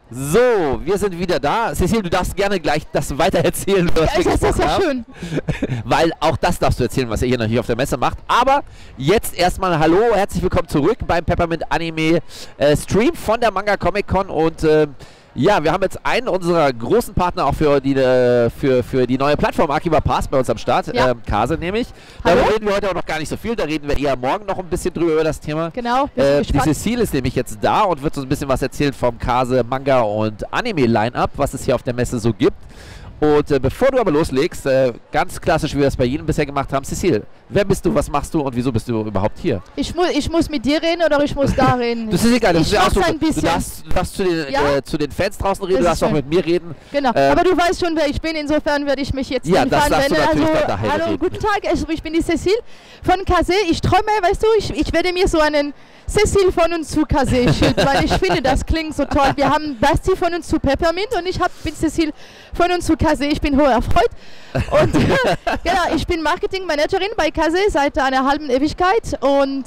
So, wir sind wieder da. Cecile, du darfst gerne gleich das weitererzählen, was wir Das ist gesprochen ja haben. schön. Weil auch das darfst du erzählen, was ihr hier natürlich auf der Messe macht. Aber jetzt erstmal hallo, herzlich willkommen zurück beim Peppermint Anime Stream von der Manga Comic Con. Und ja, wir haben jetzt einen unserer großen Partner auch für die neue Plattform Akiba Pass bei uns am Start, Ja. Kase nämlich. Hallo? Darüber reden wir heute auch noch gar nicht so viel, da reden wir eher morgen noch ein bisschen drüber über das Thema. Genau, wir sind Die gespannt. Cecile ist nämlich jetzt da und wird uns ein bisschen was erzählen vom Kase Manga und Anime Line-Up, was es hier auf der Messe so gibt. Und bevor du aber loslegst, ganz klassisch, wie wir das bei jedem bisher gemacht haben, Cecile, wer bist du, was machst du und wieso bist du überhaupt hier? Ich muss mit dir reden oder ich muss da reden? Das ist egal, das Ich ist ja auch so, schwatze ein du bisschen. darfst zu den Fans draußen reden, Das du ist darfst auch schön. mit mir reden. Genau, aber du weißt schon, wer ich bin, insofern werde ich mich jetzt Ja, den das Fan darfst du wenden. natürlich Also, dann daher hallo, reden. guten Tag, also ich bin die Cecile von Kase. Ich träume, weißt du, ich werde mir so einen Cecile von uns zu Kase-Schild, weil ich finde, das klingt so toll. Wir haben Basti von uns zu Peppermint und ich bin Cecile von uns zu Kase. Ich bin hoch erfreut. Und genau, ich bin Marketingmanagerin bei Kase seit einer halben Ewigkeit und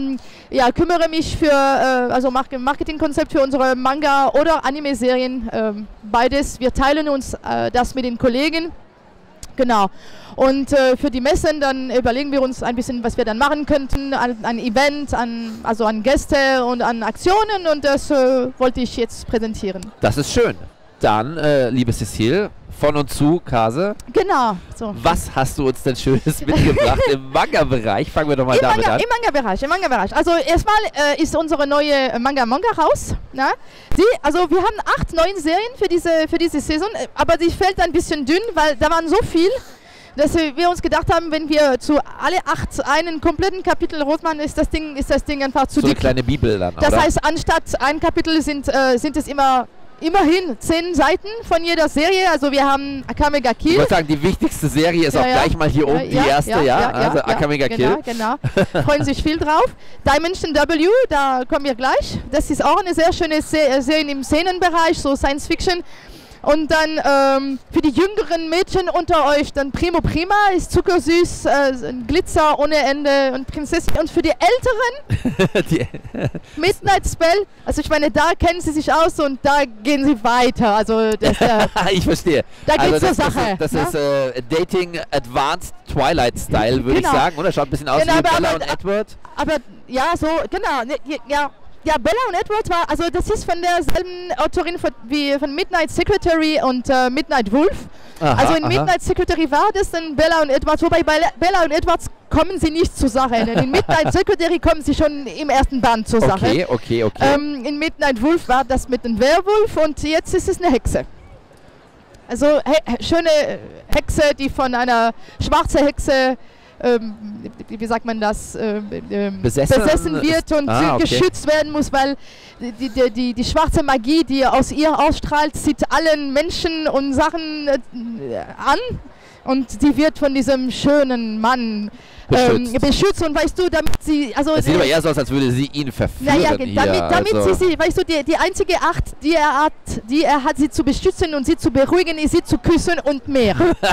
ja, kümmere mich für also Marketingkonzept für unsere Manga- oder Anime-Serien, beides. Wir teilen uns das mit den Kollegen. Genau. Und für die Messen, dann überlegen wir uns ein bisschen, was wir dann machen könnten, an Event, also an Gäste und an Aktionen und das wollte ich jetzt präsentieren. Das ist schön. Dann, liebe Cecile, von und zu Kase, Genau. So. was hast du uns denn Schönes mitgebracht im Manga-Bereich? Fangen wir doch mal damit an. Im Manga-Bereich. Also erstmal ist unsere neue Manga raus. Na? Also wir haben 8 neue Serien für diese Saison, aber die fällt ein bisschen dünn, weil da waren so viel, dass wir uns gedacht haben, wenn wir zu alle 8 einen kompletten Kapitel rot machen, ist das Ding einfach zu So eine dick. kleine Bibel dann, Das oder? heißt, anstatt ein Kapitel sind es immerhin 10 Seiten von jeder Serie. Also wir haben Akame ga Ich Kill. würde sagen, die wichtigste Serie ist Ja, auch ja. gleich mal hier oben die erste, also Akame ga Kill. Genau. Freuen sich viel drauf. Dimension W, da kommen wir gleich. Das ist auch eine sehr schöne Serie im Szenenbereich, so Science Fiction. Und dann für die jüngeren Mädchen unter euch, dann Primo Prima ist zuckersüß, Glitzer ohne Ende und Prinzessin. Und für die Älteren Midnight Spell, also ich meine, da kennen sie sich aus und da gehen sie weiter. Also das, Ich verstehe. Da geht's zur das Sache, Das ne? ist Dating Advanced Twilight Style, würde ich Genau. sagen. Oder schaut ein bisschen aus Genau, wie aber- Bella aber- und Edward. aber ja, so, genau, ne, ja. Ja, Bella und Edward war, also das ist von derselben Autorin wie von Midnight Secretary und Midnight Wolf. Aha, Also in aha. Midnight Secretary war das dann Bella und Edward, wobei bei Bella und Edward kommen sie nicht zur Sache. Denn in Midnight Secretary kommen sie schon im ersten Band zur Sache. Okay. In Midnight Wolf war das mit einem Werwolf und jetzt ist es eine Hexe. Also schöne Hexe, die von einer schwarzen Hexe, wie sagt man das, besessen wird und okay. geschützt werden muss, weil die schwarze Magie, die aus ihr ausstrahlt, zieht allen Menschen und Sachen an und die wird von diesem schönen Mann beschützt und weißt du, damit sie, also Es sieht aber eher so aus, als würde sie ihn verführen. naja, hier, damit also. sie, weißt du, die einzige Art, die er hat, sie zu beschützen und sie zu beruhigen, ist sie zu küssen und mehr.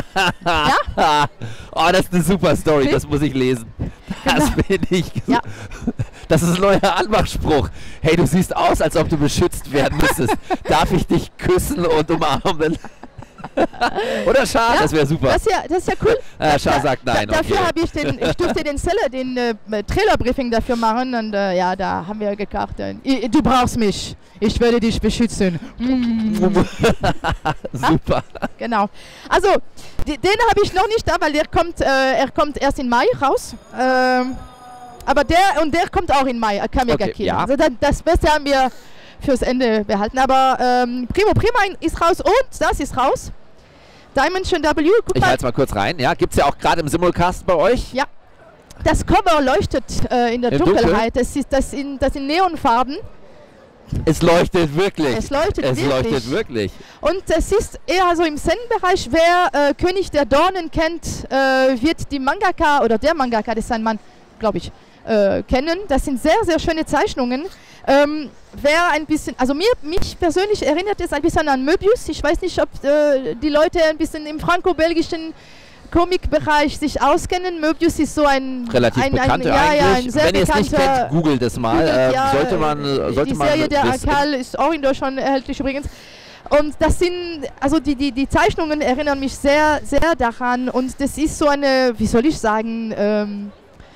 Ja? Oh, das ist eine super Story, Nee? das muss ich lesen. Das Genau. finde ich. Ja. Das ist ein neuer Anmachspruch. Hey, du siehst aus, als ob du beschützt werden müsstest. Darf ich dich küssen und umarmen? Oder Schar, Ja, das wäre super. Das ist ja cool. Schar sagt nein. Dafür okay. habe ich durfte den Trailer-Briefing dafür machen und ja, da haben wir gedacht, du brauchst mich, ich werde dich beschützen. Super. Genau. Also, den habe ich noch nicht da, weil er kommt erst im Mai raus. Aber der kommt auch im Mai, Akame ga Okay, Kill. ja. Also das Beste haben wir fürs Ende behalten. Aber Primo Prima ist raus und das ist raus. Dimension W, guck Ich mal. halte mal kurz rein. Ja, gibt es ja auch gerade im Simulcast bei euch. Ja. Das Cover leuchtet in der Im Dunkeln? Dunkelheit. Das sind Neonfarben. Es leuchtet wirklich. Es leuchtet wirklich. Und es ist eher so im Zen-Bereich. Wer König der Dornen kennt, wird die Mangaka, oder der Mangaka, das ist ein Mann, glaube ich, kennen. Das sind sehr, sehr schöne Zeichnungen. Wer ein bisschen, also mich persönlich erinnert es ein bisschen an Möbius. Ich weiß nicht, ob die Leute ein bisschen im franco-belgischen Comic-Bereich sich auskennen. Möbius ist so ein... Relativ bekannter eigentlich. ein sehr Wenn ihr es nicht bekannter- kennt, googelt es mal. Googelt, ja, sollte die man Serie der wissen. Akal ist auch in Deutschland erhältlich übrigens. Und das sind, also die Zeichnungen erinnern mich sehr, sehr daran. Und das ist so eine, wie soll ich sagen,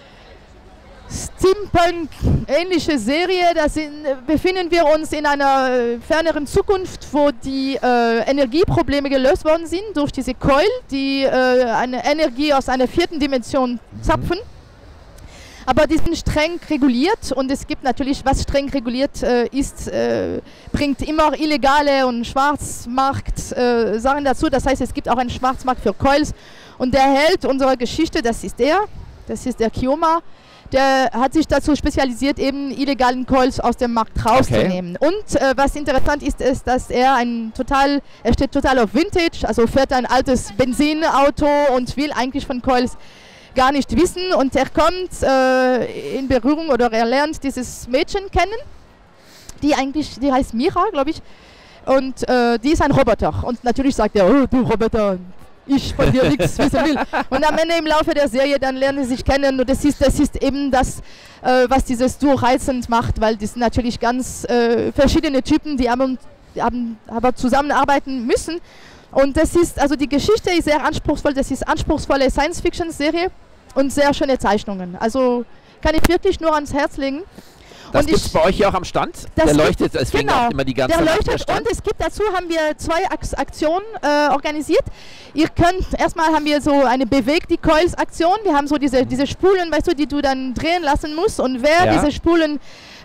Steampunk-ähnliche Serie. Befinden wir uns in einer ferneren Zukunft, wo die Energieprobleme gelöst worden sind durch diese Coil, die eine Energie aus einer 4. Dimension zapfen. Aber die sind streng reguliert und es gibt natürlich, was streng reguliert ist, bringt immer illegale und Schwarzmarkt-Sachen dazu. Das heißt, es gibt auch einen Schwarzmarkt für Coils. Und der Held unserer Geschichte, das ist der Kyoma, der hat sich dazu spezialisiert, eben illegalen Coils aus dem Markt rauszunehmen. Okay. Und was interessant ist, ist, dass er steht total auf Vintage, also fährt ein altes Benzinauto und will eigentlich von Coils gar nicht wissen. Und er kommt in Berührung oder er lernt dieses Mädchen kennen, die heißt Mira, glaube ich. Und die ist ein Roboter. Und natürlich sagt er, oh du Roboter, ich von dir nichts wissen will. Und am Ende im Laufe der Serie dann lernen sie sich kennen und das ist eben das, was dieses Duo reizend macht, weil das sind natürlich ganz verschiedene Typen, die aber zusammenarbeiten müssen. Und das ist, also die Geschichte ist sehr anspruchsvoll, das ist anspruchsvolle Science-Fiction-Serie und sehr schöne Zeichnungen. Also kann ich wirklich nur ans Herz legen. Das gibt es bei euch hier auch am Stand? Der leuchtet, deswegen auch immer die ganze Zeit. Der leuchtet und es gibt dazu, haben wir 2 Aktionen organisiert. Ihr könnt, erstmal haben wir so eine Bewegt die Coils Aktion. Wir haben so diese Spulen, weißt du, die du dann drehen lassen musst. Und wer diese Spulen,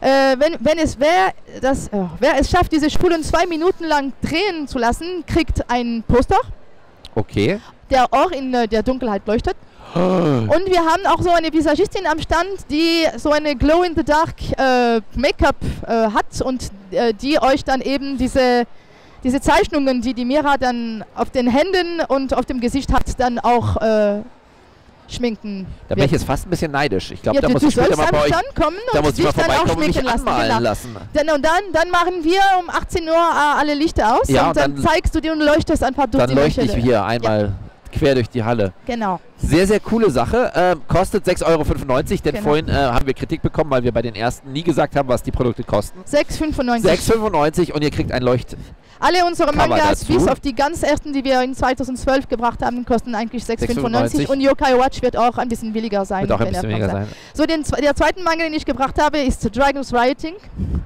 wer es schafft, diese Spulen 2 Minuten lang drehen zu lassen, kriegt ein Poster. Okay. Der auch in der Dunkelheit leuchtet. Und wir haben auch so eine Visagistin am Stand, die so eine Glow-in-the-Dark Make-up hat und die euch dann eben diese Zeichnungen, die Mira dann auf den Händen und auf dem Gesicht hat, dann auch schminken. Da bin ich jetzt fast ein bisschen neidisch. Ich glaube, ja, da muss ich später mal bei euch kommen da muss ich mal vorbeikommen und mich anmalen lassen. Dann machen wir um 18 Uhr alle Lichter aus und dann zeigst du dir und leuchtest einfach durch die Lichter. Dann leuchte ich hier einmal quer durch die Halle. Genau. Sehr, sehr coole Sache. Kostet 6,95 €, denn vorhin haben wir Kritik bekommen, weil wir bei den ersten nie gesagt haben, was die Produkte kosten. 6,95 € und ihr kriegt ein Leucht. Alle unsere Mangas, bis auf die ganz ersten, die wir in 2012 gebracht haben, kosten eigentlich 6,95 € und Yokai Watch wird auch ein bisschen billiger sein. Wird auch ein bisschen billiger sein. So, der zweiten Manga, den ich gebracht habe, ist Dragons Rioting.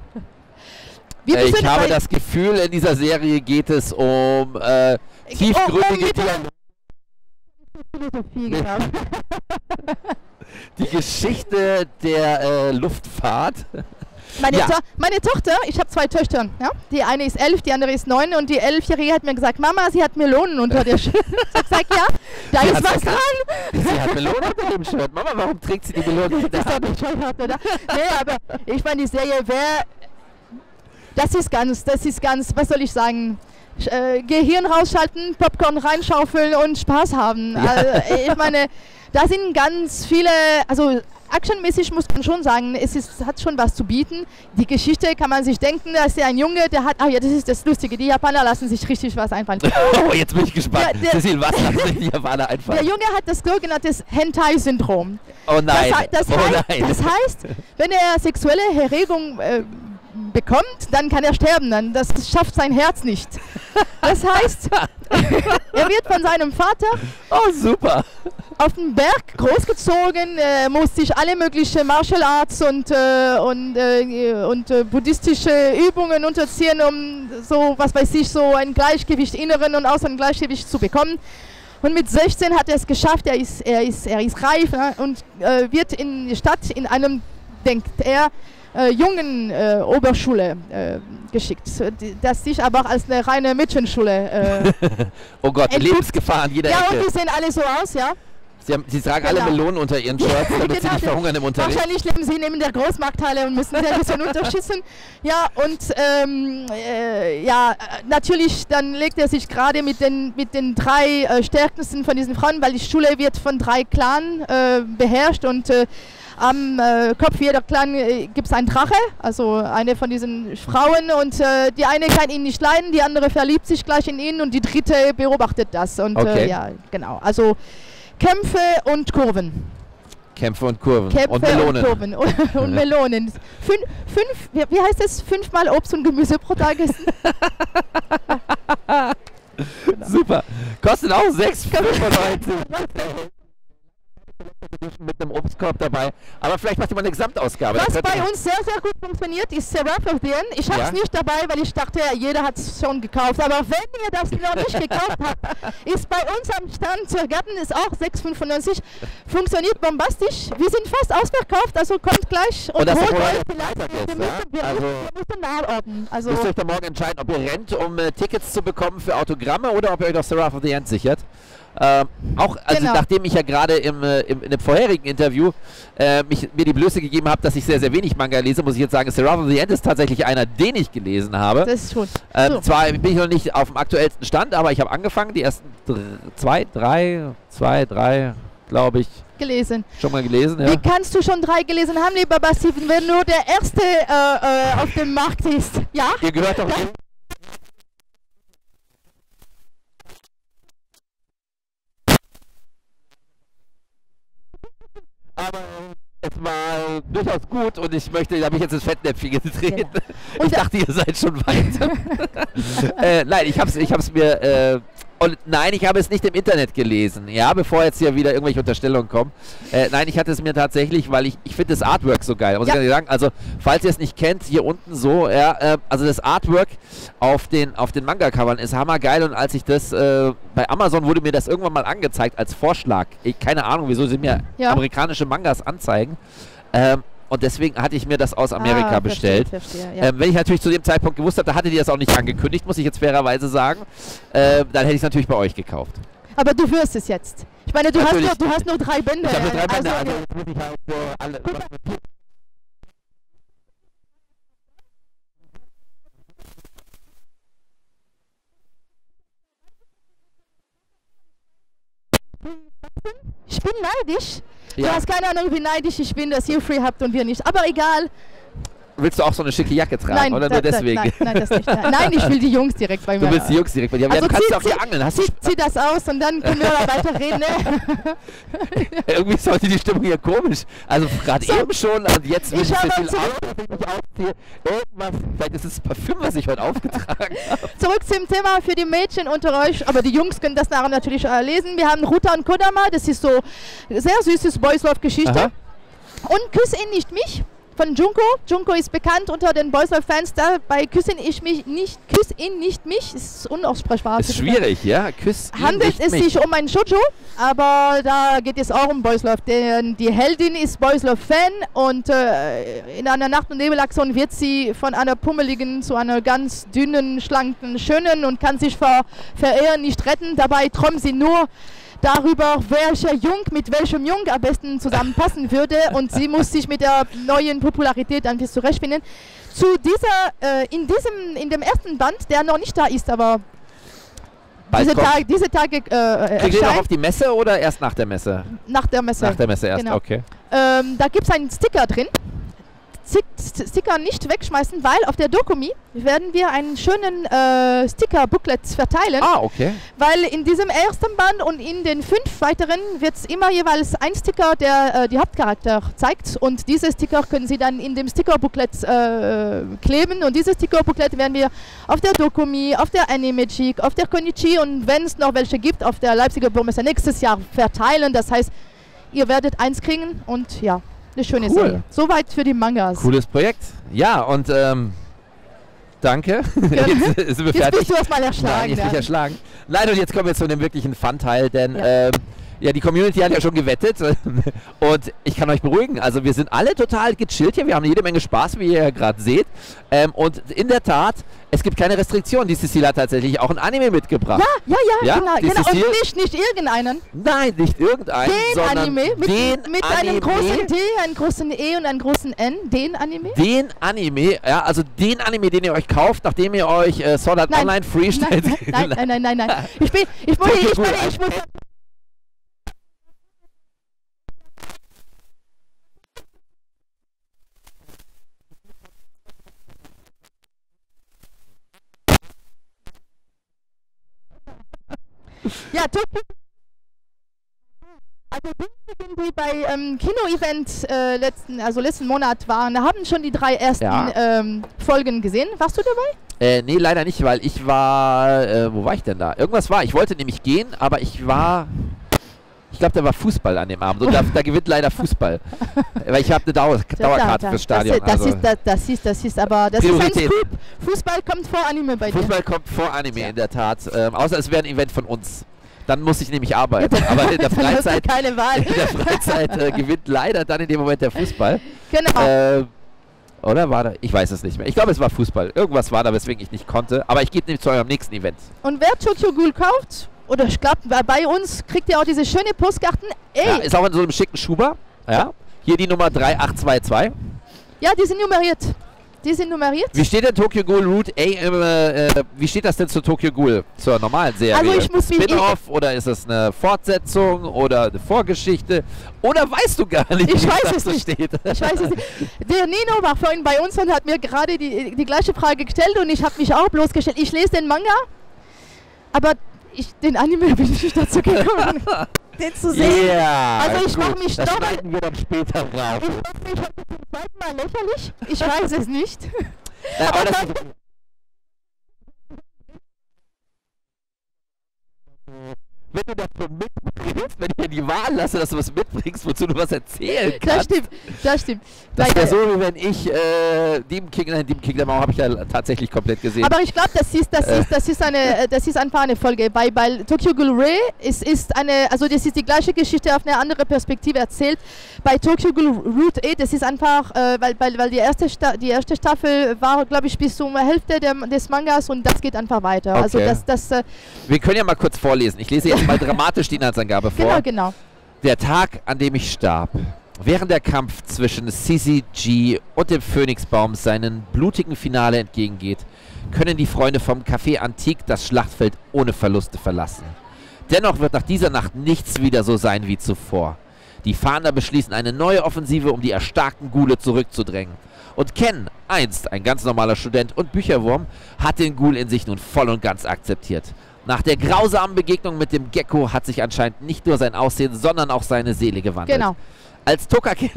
Ich habe das Gefühl, in dieser Serie geht es um tiefgründige Dialoge. Philosophie, genau. Die Geschichte der Luftfahrt. Meine Tochter, ich habe 2 Töchter. Ja? Die eine ist 11, die andere ist 9 und die 11-Jährige hat mir gesagt, Mama, sie hat Melonen unter der Shirt. Ich sag, ja, da ist was dran. Sie hat Melonen unter dem Shirt. Mama, warum trägt sie die Melonen unter der Hand? Nee, aber ich meine, die Serie das ist ganz, was soll ich sagen, Gehirn rausschalten, Popcorn reinschaufeln und Spaß haben. Ja. Also, ich meine, da sind ganz viele, also actionmäßig muss man schon sagen, hat schon was zu bieten. Die Geschichte kann man sich denken, da ist ja ein Junge, der hat, das ist das Lustige, die Japaner lassen sich richtig was einfallen. Oh, jetzt bin ich gespannt. Cecil, was lassen sich die Japaner einfallen? Der Junge hat das sogenannte Hentai-Syndrom. Oh nein. Das heißt, wenn er sexuelle Erregung bekommt, dann kann er sterben, das schafft sein Herz nicht. Das heißt, er wird von seinem Vater auf den Berg großgezogen, muss sich alle möglichen Martial Arts und buddhistische Übungen unterziehen, um so, was weiß ich, so ein Gleichgewicht, inneren und äußeren Gleichgewicht zu bekommen. Und mit 16 hat er es geschafft, er ist reif und wird in die Stadt in einem, denkt er, jungen Oberschule geschickt, das sich aber auch als eine reine Mädchenschule oh Gott, Lebensgefahr an jeder Ecke. Ja, und die sehen alle so aus, ja. Sie tragen alle Melonen unter ihren Shirts, damit sie nicht verhungern im Unterricht. Wahrscheinlich leben sie neben der Großmarkthalle und müssen sie ein bisschen unterstützen. Ja, und natürlich, dann legt er sich gerade mit den 3 stärksten von diesen Frauen, weil die Schule wird von 3 Clans beherrscht und am Kopf jeder Clan gibt es einen Drache, also eine von diesen Frauen und die eine kann ihn nicht leiden, die andere verliebt sich gleich in ihn und die dritte beobachtet das und ja, genau, also Kämpfe und Kurven. Kämpfe und Kurven. Kämpfe und Melonen. Kurven und Melonen. Wie heißt es? 5-mal Obst und Gemüse pro Tag essen. Genau. Super. Kostet auch 6,95. Mit einem Obstkorb dabei. Aber vielleicht macht ihr mal eine Gesamtausgabe. Was bei uns sehr, sehr gut funktioniert, ist Seraph of the End. Ich habe es nicht dabei, weil ich dachte, jeder hat es schon gekauft. Aber wenn ihr das noch nicht gekauft habt, ist bei uns am Stand zur Garten, ist auch 6,95. Funktioniert bombastisch. Wir sind fast ausverkauft, also kommt gleich und das holt obwohl euch heute Freitag ist, wir ja? müssen nachordnen. Also müsst ihr euch dann morgen entscheiden, ob ihr rennt, um Tickets zu bekommen für Autogramme oder ob ihr euch auf Seraph of the End sichert. Genau. Nachdem ich ja gerade in dem vorherigen Interview mir die Blöße gegeben habe, dass ich sehr, sehr wenig Manga lese, muss ich jetzt sagen, Seraph of the End ist tatsächlich einer, den ich gelesen habe. Das ist schon. Zwar bin ich noch nicht auf dem aktuellsten Stand, aber ich habe angefangen, die ersten zwei, drei, glaube ich. Gelesen. Schon mal gelesen, ja. Wie kannst du schon 3 gelesen haben, lieber Basti, wenn nur der erste auf dem Markt ist? Ja? Ihr gehört doch... Aber es war durchaus gut und ich möchte, da habe ich jetzt das Fettnäpfchen getreten. Genau. Ich dachte, ihr seid schon weiter. Nein, ich hab's mir... nein, ich habe es nicht im Internet gelesen, ja, bevor jetzt hier wieder irgendwelche Unterstellungen kommen. Nein, ich hatte es mir tatsächlich, weil ich finde das Artwork so geil, muss ich sagen. Also, falls ihr es nicht kennt, hier unten so, ja, also das Artwork auf den Manga-Covern ist hammergeil und als ich das, bei Amazon wurde mir das irgendwann mal angezeigt als Vorschlag. Keine Ahnung, wieso sie mir amerikanische Mangas anzeigen. Und deswegen hatte ich mir das aus Amerika bestellt. Verstehe, ja. Wenn ich natürlich zu dem Zeitpunkt gewusst habe, da hattet ihr das auch nicht angekündigt, muss ich jetzt fairerweise sagen, dann hätte ich es natürlich bei euch gekauft. Aber du wirst es jetzt. Ich meine, du hast nur 3 Bände. Ich habe nur 3 Bände, also muss ich halt so alle... Ich bin neidisch. Ja. Du hast keine Ahnung, wie neidisch ich bin, dass ihr Free habt und wir nicht. Aber egal. Willst du auch so eine schicke Jacke tragen, oder nur deswegen? Nein, das nicht. Nein, ich will die Jungs direkt bei mir. Du willst die Jungs direkt bei dir. Also ja, du kannst auch hier angeln. Zieh das aus und dann können wir weiter reden. Ne? Irgendwie ist heute die Stimmung hier komisch. Also gerade eben schon und jetzt will ich so viel aufziehe. Irgendwas, vielleicht ist es das Parfüm, was ich heute aufgetragen habe. Zurück zum Thema für die Mädchen unter euch, aber die Jungs können das nachher natürlich lesen. Wir haben Ruta und Kodama, das ist so sehr süßes Boys Love Geschichte. Und Küss ihn nicht mich. Von Junko. Junko ist bekannt unter den Boys Love Fans. Dabei Küss ihn nicht mich. Ist unaussprechbar. Ist schwierig, ja. Küss ihn handelt es sich um ein Shoujo, aber da geht es auch um Boys Love. Die Heldin ist Boys Love Fan und in einer Nacht- und Nebelaktion wird sie von einer pummeligen zu einer ganz dünnen, schlanken, schönen und kann sich vor Verehren nicht retten. Dabei träumt sie nur darüber, welcher Jung mit welchem Jung am besten zusammenpassen würde und sie muss sich mit der neuen Popularität ein bisschen zurechtfinden. In dem ersten Band, der noch nicht da ist, aber diese Tage Kriegt ihr noch auf die Messe oder erst nach der Messe? Nach der Messe. Nach der Messe erst, genau. Okay. Da gibt es einen Sticker drin. Sticker nicht wegschmeißen, weil auf der Dokumi werden wir einen schönen Sticker-Booklet verteilen. Ah, okay. Weil in diesem ersten Band und in den 5 weiteren wird es immer jeweils ein Sticker, der die Hauptcharakter zeigt. Und diese Sticker können Sie dann in dem Sticker-Booklet kleben. Und dieses Sticker-Booklet werden wir auf der Dokumi, auf der Anime-Geek, auf der Konichi und wenn es noch welche gibt, auf der Leipziger Burmester nächstes Jahr verteilen. Das heißt, ihr werdet eins kriegen und ja. Eine schöne Serie. Soweit für die Mangas. Cooles Projekt. Ja, und danke. Jetzt sind wir fertig. Jetzt bist du erstmal erschlagen. Nein, jetzt bin ich erschlagen. Nein, und jetzt kommen wir zu dem wirklichen Fun-Teil, denn ja, die Community hat ja schon gewettet und ich kann euch beruhigen, also wir sind alle total gechillt hier, wir haben jede Menge Spaß, wie ihr ja gerade seht und in der Tat, es gibt keine Restriktionen, die Cecile hat tatsächlich auch ein Anime mitgebracht. Ja, genau. Und nicht irgendeinen. Nein, nicht irgendeinen, sondern Anime mit Anime. einem großen D, einem großen E und einem großen N, den Anime? Den Anime, ja, also den Anime, den ihr euch kauft, nachdem ihr euch Sword Art Online Freestyle... Nein. Ich muss... Ja, die bei Kino-Event letzten Monat waren, haben schon die 3 ersten Folgen gesehen. Warst du dabei? Nee, leider nicht, weil ich war, wo war ich denn da? Irgendwas war, ich wollte nämlich gehen, aber ich glaube, da war Fußball an dem Abend und da gewinnt leider Fußball. Weil ich habe eine Dauerkarte fürs Stadion. Das ist aber, das ist ein Scoop. Fußball kommt vor Anime bei dir. Fußball kommt vor Anime, in der Tat. Außer es wäre ein Event von uns. Dann muss ich nämlich arbeiten. Aber in der Freizeit, keine Wahl. In der Freizeit gewinnt leider dann in dem Moment der Fußball. Genau. Oder war da? Ich weiß es nicht mehr. Ich glaube, es war Fußball. Irgendwas war da, weswegen ich nicht konnte. Aber ich gehe nämlich zu eurem nächsten Event. Und wer Tokyo Ghoul kauft, oder ich glaube, bei uns kriegt ihr auch diese schöne Postkarten. Ja, ist auch in so einem schicken Schuber. Ja. Hier die Nummer 3822. Ja, die sind nummeriert. Wie steht denn Tokyo Ghoul Route A wie steht das denn zu Tokyo Ghoul? Zur normalen Serie? Also ich muss Spin-off oder ist es eine Fortsetzung oder eine Vorgeschichte? Oder weißt du gar nicht, wie das es so steht? Ich weiß es nicht. Der Nino war vorhin bei uns und hat mir gerade die gleiche Frage gestellt und ich habe mich auch bloßgestellt. Ich lese den Manga, aber den Anime bin ich nicht dazu gekommen, den zu sehen. Yeah, also ich mache mich das doch... schneiden wir dann später raus. Ich mache mich zum zweiten Mal lächerlich. Ich weiß es nicht. Ja, aber das wenn du das so mitbringst, wenn ich dir die Wahl lasse, dass du was mitbringst, wozu du was erzählen kannst. Das stimmt. Das wäre so, wie wenn ich Demon Kingdom habe ich ja tatsächlich komplett gesehen. Aber ich glaube, das ist einfach eine Folge. Bei Tokyo Ghoul Re ist eine, also das ist die gleiche Geschichte auf eine andere Perspektive erzählt. Bei Tokyo Ghoul Route A, das ist einfach, weil die erste Staffel war, glaube ich, bis zur Hälfte des Mangas und das geht einfach weiter. Okay. Also wir können ja mal kurz vorlesen. Ich lese jetzt mal dramatisch die Inhaltsangabe vor. Genau. Der Tag, an dem ich starb. Während der Kampf zwischen CCG und dem Phönixbaum seinen blutigen Finale entgegengeht, können die Freunde vom Café Antique das Schlachtfeld ohne Verluste verlassen. Dennoch wird nach dieser Nacht nichts wieder so sein wie zuvor. Die Fahnder beschließen eine neue Offensive, um die erstarkten Ghule zurückzudrängen. Und Ken, einst ein ganz normaler Student und Bücherwurm, hat den Ghoul in sich nun voll und ganz akzeptiert. Nach der grausamen Begegnung mit dem Gecko hat sich anscheinend nicht nur sein Aussehen, sondern auch seine Seele gewandelt. Genau. Als Tokaken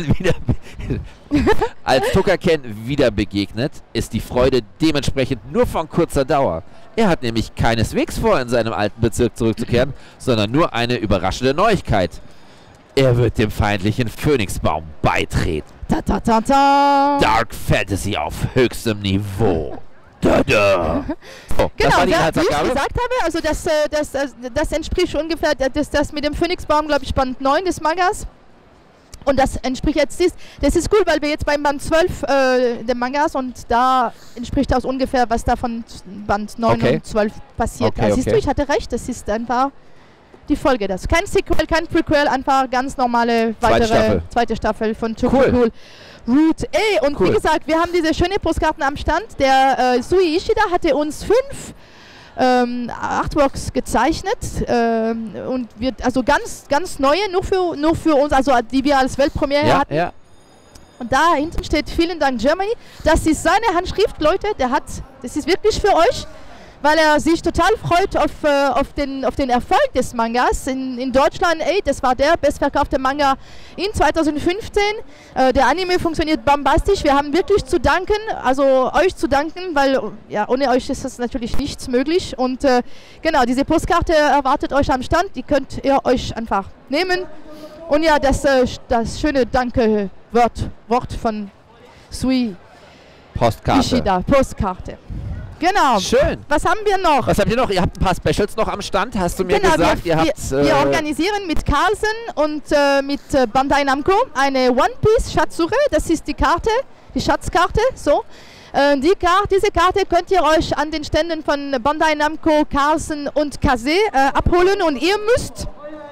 wieder begegnet, ist die Freude dementsprechend nur von kurzer Dauer. Er hat nämlich keineswegs vor, in seinem alten Bezirk zurückzukehren, sondern nur eine überraschende Neuigkeit. Er wird dem feindlichen Phönixbaum beitreten. Ta, ta, ta, ta. Dark Fantasy auf höchstem Niveau. Da, da. So, genau, das war die wie ich Inhaltsangabe. gesagt habe, also das entspricht ungefähr, das mit dem Phönixbaum, glaube ich, Band 9 des Mangas. Und das entspricht jetzt, das ist cool, weil wir jetzt beim Band 12 des Mangas und da entspricht das ungefähr, was da von Band 9 und 12 passiert. Okay, also siehst du, ich hatte recht, das ist einfach die Folge. Das kein Sequel, kein Prequel, einfach ganz normale zweite Staffel von Tokyo Ghoul Route A. Und wie gesagt, wir haben diese schönen Postkarten am Stand. Der Sui Ishida hatte uns 5 Artworks gezeichnet und wird also ganz neue, nur für uns, also die wir als Weltpremiere hatten. Ja. Und da hinten steht vielen Dank Germany. Das ist seine Handschrift, Leute. Das ist wirklich für euch, weil er sich total freut auf den Erfolg des Mangas. In Deutschland, das war der bestverkaufte Manga in 2015. Der Anime funktioniert bombastisch. Wir haben wirklich zu danken, also euch zu danken, weil ja, ohne euch ist das natürlich nichts möglich. Und genau, diese Postkarte erwartet euch am Stand. Die könnt ihr euch einfach nehmen. Und ja, das schöne Danke-Wort von Sui Ishida, Postkarte. Genau. Schön. Was haben wir noch? Was habt ihr noch? Ihr habt ein paar Specials noch am Stand, hast du mir gesagt. Wir organisieren mit Carlsen und mit Bandai Namco eine One Piece Schatzsuche. Das ist die Karte, die Schatzkarte. So. Diese Karte könnt ihr euch an den Ständen von Bandai Namco, Carlsen und Kase abholen. Und ihr müsst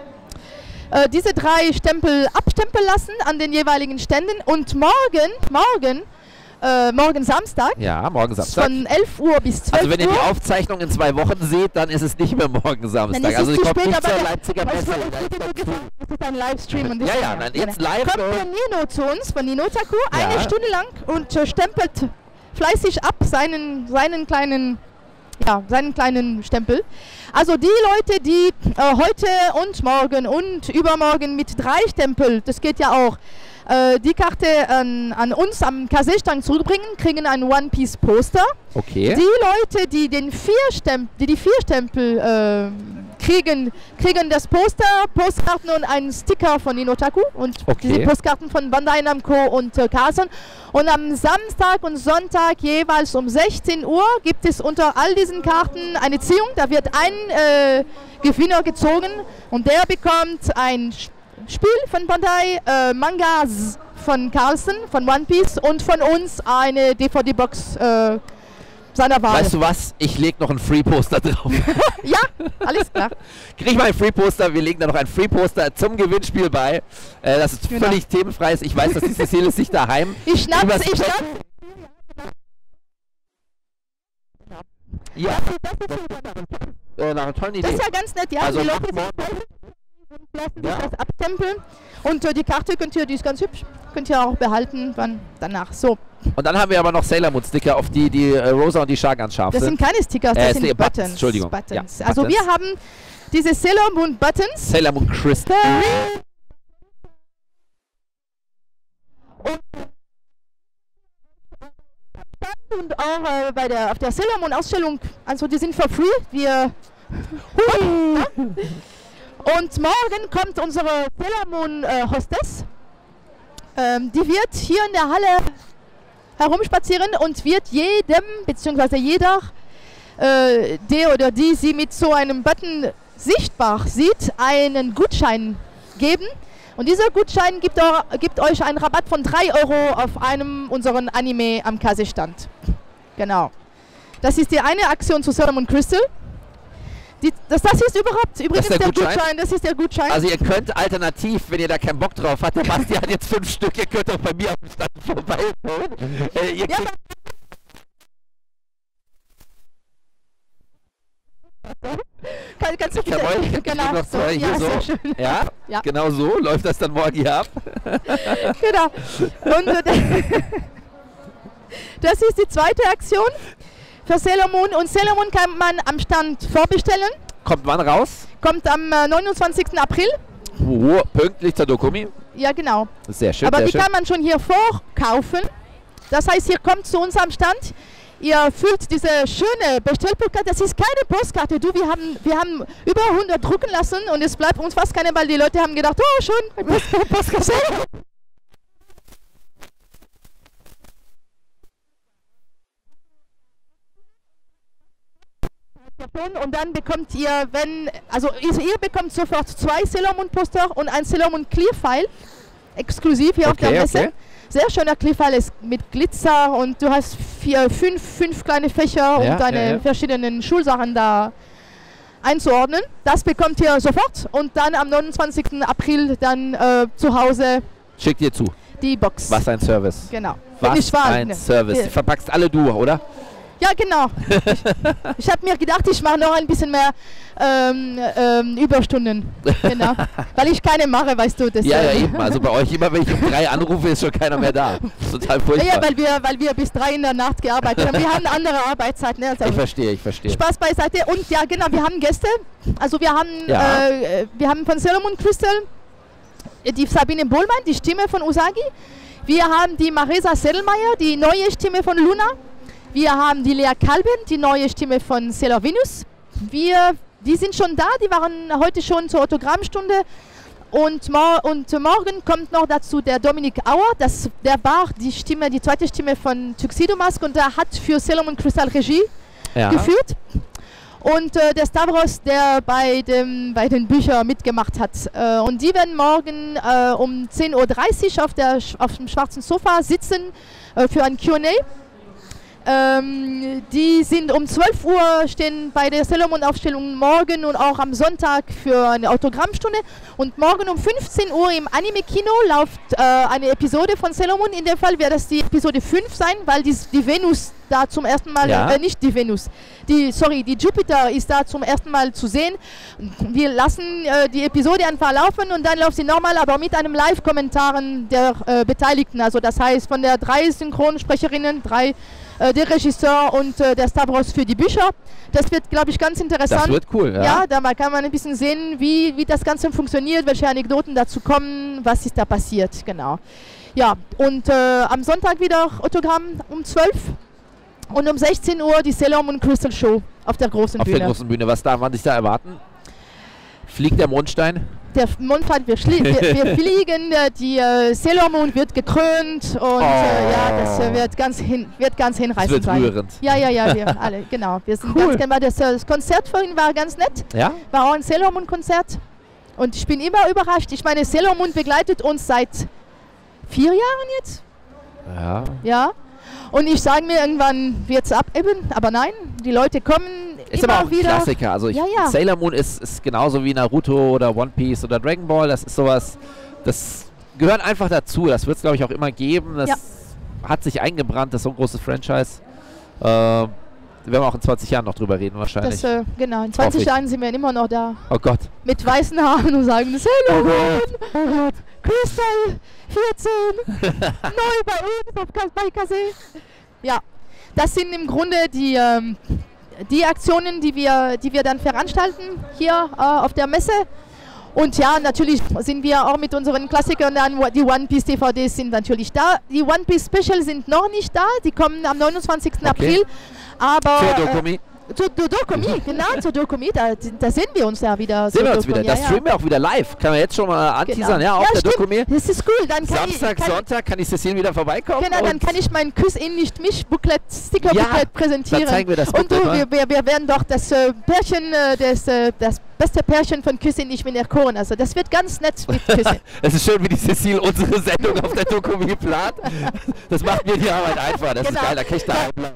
diese 3 Stempel abstempeln lassen an den jeweiligen Ständen. Und morgen Samstag. Ja, morgen Samstag. Von 11 Uhr bis 12 Uhr. Also wenn ihr die Aufzeichnung in 2 Wochen seht, dann ist es nicht mehr morgen Samstag. Also ihr kommt nicht zur Leipziger Messe. Das ist ein Livestream. Und nein, jetzt live. Kommt der Nino zu uns von Ninotaku eine Stunde lang und stempelt fleißig ab seinen kleinen Ja, seinen kleinen Stempel. Also die Leute, die heute und morgen und übermorgen mit 3 Stempel, das geht ja auch, die Karte an uns am KC-Stand zurückbringen, kriegen ein One-Piece-Poster. Okay. Die Leute, die die 4 Stempel kriegen das Poster, Postkarten und einen Sticker von Inotaku und diese Postkarten von Bandai Namco und Carlsen. Und am Samstag und Sonntag jeweils um 16 Uhr gibt es unter all diesen Karten eine Ziehung. Da wird ein Gewinner gezogen und der bekommt ein Spiel von Bandai, Mangas von Carlsen, von One Piece und von uns eine DVD-Box seiner Wahl. Weißt du was? Ich lege noch ein Free-Poster drauf. Ja, alles klar. Krieg mal ein Free-Poster, wir legen da noch ein Free-Poster zum Gewinnspiel bei. Das ist völlig themenfrei. Ich weiß, dass die Cecile sich daheim... Ich schnapp's. Ja, nach einer tollen Idee. Das ist ja ganz nett, ja. Also die Leute lassen sich das abstempeln. Und die Karte die ist ganz hübsch, könnt ihr auch behalten danach. So. Und dann haben wir aber noch Sailor Moon Sticker, auf die Rosa und die Shark ganz scharf sind. Das sind keine Stickers, das sind Buttons. Entschuldigung. Buttons. Ja, also Buttons. wir haben diese Sailor Moon Buttons. Sailor Moon Crystal. Und auch auf der Sailor Moon Ausstellung, also die sind for free. Und morgen kommt unsere Sailor Moon Hostess. Die wird hier in der Halle herumspazieren und wird jedem, beziehungsweise jeder, der oder die sie mit so einem Button sichtbar sieht, einen Gutschein geben. Und dieser Gutschein gibt euch einen Rabatt von 3 € auf einem unseren Anime am KC-Stand. Genau. Das ist die eine Aktion zu Sailor Moon Crystal. Das ist übrigens der Gutschein. Das ist der Gutschein. Also ihr könnt alternativ, wenn ihr da keinen Bock drauf habt, der Basti hat jetzt 5 Stück, ihr könnt auch bei mir auf dem Stand vorbei. Kannst du bitte, genau, noch so, hier ja, so. Sehr schön. Ja? Ja, genau so läuft das dann morgen hier ab. Genau. Und das ist die zweite Aktion für Sailor Moon. Und Sailor Moon kann man am Stand vorbestellen. Kommt wann raus? Kommt am 29. April. Oh, pünktlich zur Dokumi. Ja, genau. Sehr schön. Aber sehr die schön. kann man schon hier vorkaufen. Das heißt, ihr kommt zu uns am Stand. Ihr fühlt diese schöne Bestellpostkarte. Das ist keine Postkarte. Du, wir haben über 100 drucken lassen und es bleibt uns fast keine, weil die Leute haben gedacht, oh, schön, Postkarte. Und dann bekommt ihr, ihr bekommt sofort 2 Sailor Moon Poster und ein Sailor Moon Clear File, exklusiv hier auf der Messe. Okay. Sehr schöner Clear File ist mit Glitzer und du hast 5 kleine Fächer, um deine verschiedenen Schulsachen da einzuordnen. Das bekommt ihr sofort und dann am 29. April dann zu Hause schickt ihr zu. Die Box. Was ein Service. Genau. Was ein Service. Die verpackst alle du, oder? Ja, genau. Ich habe mir gedacht, ich mache noch ein bisschen mehr Überstunden. Genau. Weil ich keine mache, weißt du. Das, ja, eben. Also bei euch immer, wenn ich um 3 anrufe, ist schon keiner mehr da. Total furchtbar. Ja, weil wir bis 3 in der Nacht gearbeitet haben. Wir haben eine andere Arbeitszeit. Ne? Also ich verstehe. Spaß beiseite. Und ja, genau, wir haben Gäste. Also wir haben von Sailor Moon Crystal die Sabine Bohlmann, die Stimme von Usagi. Wir haben die Marisa Sedlmeier, die neue Stimme von Luna. Wir haben die Lea Kalben, die neue Stimme von Sailor Venus. Die sind schon da, die waren heute schon zur Autogrammstunde. Und morgen kommt noch dazu der Dominik Auer. Der war die zweite Stimme von Tuxedo Mask und der hat für Sailor Moon Crystal Regie geführt. Und der Stavros, der bei den Büchern mitgemacht hat. Und die werden morgen um 10:30 Uhr auf dem schwarzen Sofa sitzen für ein Q&A. Die sind um 12 Uhr, stehen bei der Sailor Moon Aufstellung morgen und auch am Sonntag für eine Autogrammstunde. Und morgen um 15 Uhr im Anime-Kino läuft eine Episode von Sailor Moon. In dem Fall wird das die Episode 5 sein, weil die Venus da zum ersten Mal, Ja. nicht die Venus, die Jupiter ist da zum ersten Mal zu sehen. Wir lassen die Episode einfach laufen und dann läuft sie nochmal, aber mit einem Live-Kommentaren der Beteiligten. Also das heißt von der 3 Synchronsprecherinnen, der Regisseur und der Stavros für die Bücher. Das wird, glaube ich, ganz interessant. Das wird cool, ja. Ja, da kann man ein bisschen sehen, wie das Ganze funktioniert, welche Anekdoten dazu kommen, was ist da passiert, genau. Ja, und am Sonntag wieder Autogramm um 12 und um 16 Uhr die Sailor Moon Crystal Show auf der großen Bühne. Auf der großen Bühne. Was darf man sich da erwarten? Fliegt der Mondstein? Der Mondstein, wir fliegen, die Sailor Moon wird gekrönt und ja, das wird ganz hinreißend Das wird sein. rührend. Ja, wir alle, genau. Wir sind Cool. ganz gerne. Das Konzert vorhin war ganz nett. Ja? War auch ein Sailor Moon Konzert. Und ich bin immer überrascht. Ich meine, Sailor Moon begleitet uns seit 4 Jahren jetzt. Ja. Ja. Und ich sage mir, irgendwann wird es abebben. Aber nein, die Leute kommen Ist immer aber auch ein wieder. Klassiker. Also Ja. Sailor Moon ist genauso wie Naruto oder One Piece oder Dragon Ball. Das ist sowas, das gehört einfach dazu. Das wird es, glaube ich, auch immer geben. Das Ja. hat sich eingebrannt, das ist so ein großes Franchise. Da werden wir auch in 20 Jahren noch drüber reden wahrscheinlich. Das, genau, in Hoffe 20 ich. Jahren sind wir immer noch da. Oh Gott. Mit weißen Haaren und sagen, Sailor Moon, Crystal 14, neu bei uns bei Kase. Ja, das sind im Grunde die Aktionen, die wir dann veranstalten hier auf der Messe. Und ja, natürlich sind wir auch mit unseren Klassikern dann, die One Piece DVDs sind natürlich da. Die One Piece Special sind noch nicht da, die kommen am 29. April. Aber Für Dokumi. zur Dokumi, genau, zur Dokumi, da sehen wir uns ja wieder. Sehen wir uns wieder. Ja, Das streamen wir auch wieder live. Kann man jetzt schon mal anteasern, ja, auf der stimmt. Dokumi. Das ist cool. Dann Samstag, Sonntag kann ich Cecile wieder vorbeikommen. Genau, dann und kann ich mein Küss in nicht mich Booklet, Sticker-Booklet präsentieren. dann zeigen wir das Und Booklet wir werden doch das Pärchen, das beste Pärchen von Küsse nicht mehr erkoren. Also das wird ganz nett mit Küsse. Es ist schön, wie die Cecile unsere Sendung auf der Dokumi plant. Das macht mir die Arbeit einfach. Das Genau. ist geil, da krieg ich da Einblick.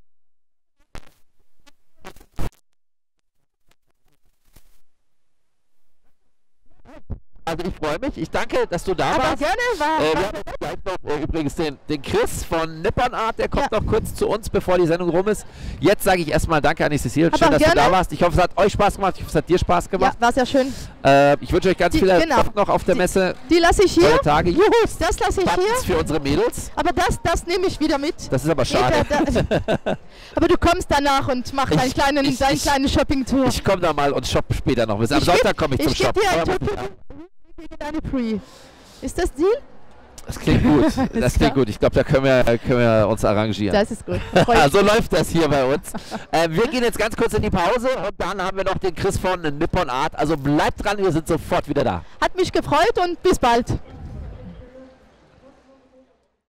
Also ich freue mich. Ich danke, dass du da Aber warst. gerne, Wir haben jetzt gleich noch übrigens den Chris von Nippon Art, der kommt noch kurz zu uns, bevor die Sendung rum ist. Jetzt sage ich erstmal Danke an die Cecile. Schön, dass du da warst. Ich hoffe, es hat euch Spaß gemacht. Ich hoffe, es hat dir Spaß gemacht. Ja, war sehr schön. Ich wünsche euch ganz viel Erfolg noch auf der Messe. Die lasse ich hier. Tolle Tage. Juhu, Das lasse ich Buttons hier. für unsere Mädels. Aber das nehme ich wieder mit. Das ist aber schade. Aber du kommst danach und machst deine kleine Shopping-Tour. Ich komme da mal und shop später noch. Bis am Sonntag komme ich zum Shop. Ich gebe dir ein Tour gegen eine Free. Ist das Deal? Das klingt gut. Das klingt gut. Ich glaube, da können wir uns arrangieren. Das ist gut. So läuft das hier bei uns. Wir gehen jetzt ganz kurz in die Pause und dann haben wir noch den Chris von Nippon Art. Also bleibt dran, wir sind sofort wieder da. Hat mich gefreut und bis bald.